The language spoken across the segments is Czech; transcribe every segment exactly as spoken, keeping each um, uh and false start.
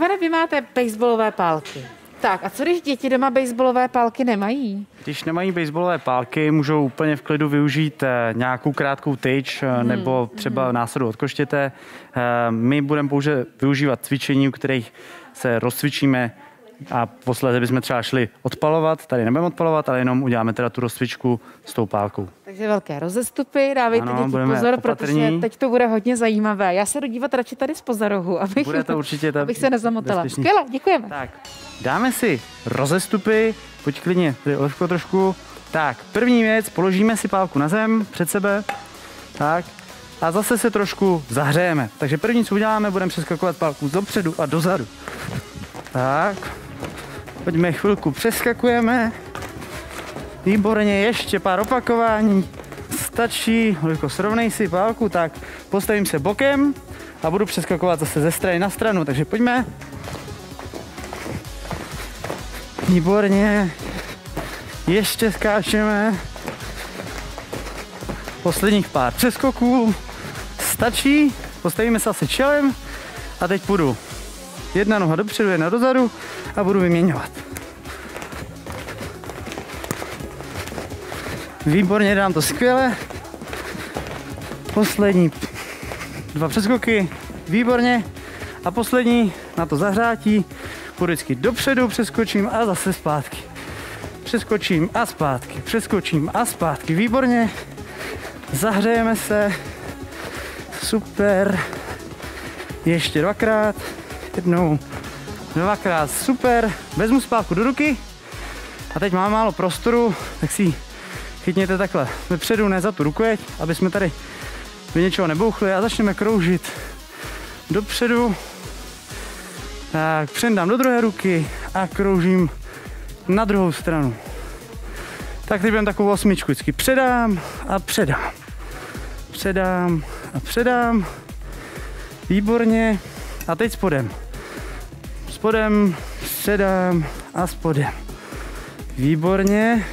Ivane, vy máte baseballové pálky. Tak a co když děti doma baseballové pálky nemají? Když nemají baseballové pálky, můžou úplně v klidu využít nějakou krátkou tyč hmm. nebo třeba hmm. násadu od koštěte. My budeme pouze využívat cvičení, u kterých se rozcvičíme a posledně bychom třeba šli odpalovat. Tady nebudeme odpalovat, ale jenom uděláme teda tu rozcvičku s tou pálkou. Takže velké rozestupy, dávejte ano, děti pozor, opatrní. Protože teď to bude hodně zajímavé. Já se jdu dívat radši tady zpoza rohu, abych, bude to určitě abych se nezamotala. Skvěle, děkujeme. Tak, dáme si rozestupy, pojď klidně tady Olivko trošku. Tak, první věc, položíme si pálku na zem před sebe. Tak, a zase se trošku zahřejeme. Takže první, co uděláme, budeme přeskakovat pálku dopředu a dozadu. Tak, pojďme chvilku, přeskakujeme. Výborně, ještě pár opakování. Stačí, Olivko, srovnej si pálku, tak postavím se bokem a budu přeskakovat zase ze strany na stranu, takže pojďme. Výborně, ještě skáčeme. Posledních pár přeskoků, stačí, postavíme se asi čelem a teď půjdu jedna noha dopředu, jedna dozadu a budu vyměňovat. Výborně, dám to skvěle. Poslední dva přeskoky, výborně. A poslední na to zahřátí, půjdu vždycky dopředu, přeskočím a zase zpátky. Přeskočím a zpátky, přeskočím a zpátky, výborně. Zahřejeme se, super. Ještě dvakrát, jednou, dvakrát, super. Vezmu spálku do ruky a teď mám málo prostoru, tak si ji chytněte takhle vepředu, ne za tu rukojeť, aby jsme tady do něčeho nebouchli a začneme kroužit dopředu. Tak, přendám do druhé ruky a kroužím na druhou stranu. Tak teď budeme takovou osmičku, vždycky předám a předám. Předám a předám. Výborně. A teď spodem. Spodem, předám a spodem. Výborně.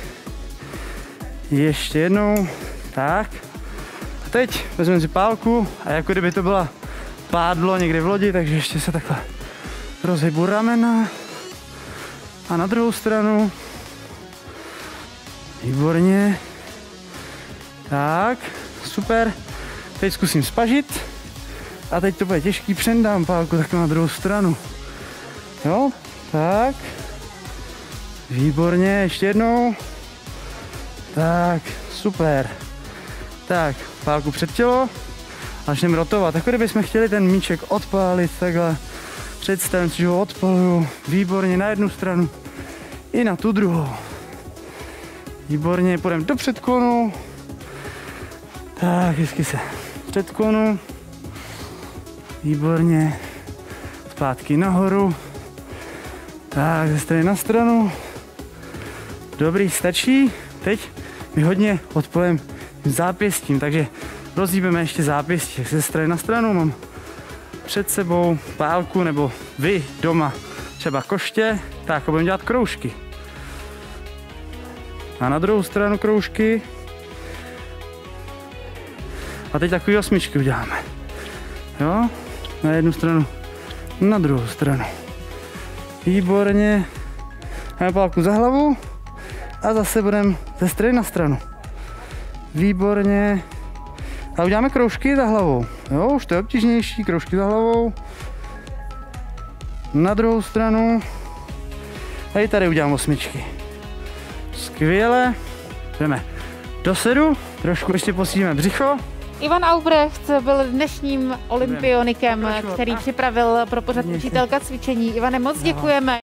Ještě jednou. Tak. A teď vezmeme si pálku a jako kdyby to byla pádlo někde v lodi, takže ještě se takhle rozhybu ramena. A na druhou stranu. Výborně. Tak, super. Teď zkusím spažit. A teď to bude těžký, přendám pálku takhle na druhou stranu. Jo, tak. Výborně, ještě jednou. Tak, super. Tak, pálku před tělo. A začneme rotovat. Jako kdybychom chtěli ten míček odpálit takhle. Představím si, že ho odpaluju. Výborně na jednu stranu i na tu druhou. Výborně, půjdeme do předklonu. Tak, hezky se předklonu. Výborně. Zpátky nahoru. Tak, ze strany na stranu. Dobrý, stačí. Teď my hodně odpojem zápěstím, takže rozhýbeme ještě zápěstí. Ze strany na stranu mám před sebou pálku, nebo vy doma třeba koště, tak budeme dělat kroužky. A na druhou stranu kroužky. A teď takový osmičky uděláme. Jo? Na jednu stranu, na druhou stranu. Výborně. Máme pálku za hlavu a zase budeme ze strany na stranu. Výborně. A uděláme kroužky za hlavou. Jo, už to je obtížnější, kroužky za hlavou. Na druhou stranu. A i tady udělám osmičky. Skvěle. Jdeme do sedu, trošku ještě posílíme břicho. Ivan Aubrecht byl dnešním olympionikem, který připravil pro pořad Učitelka cvičení. Ivane, moc děkujeme.